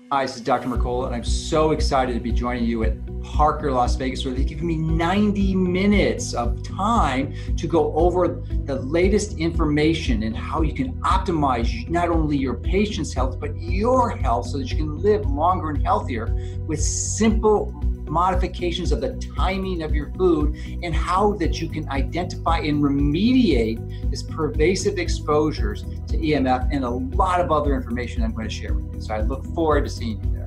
Hi, this is Dr. Mercola, and I'm so excited to be joining you at Parker, Las Vegas, where they've given me 90 minutes of time to go over the latest information and how you can optimize not only your patient's health, but your health so that you can live longer and healthier with simple modifications of the timing of your food and how that you can identify and remediate this pervasive exposures to EMF and a lot of other information I'm going to share with you. So I look forward to seeing you there.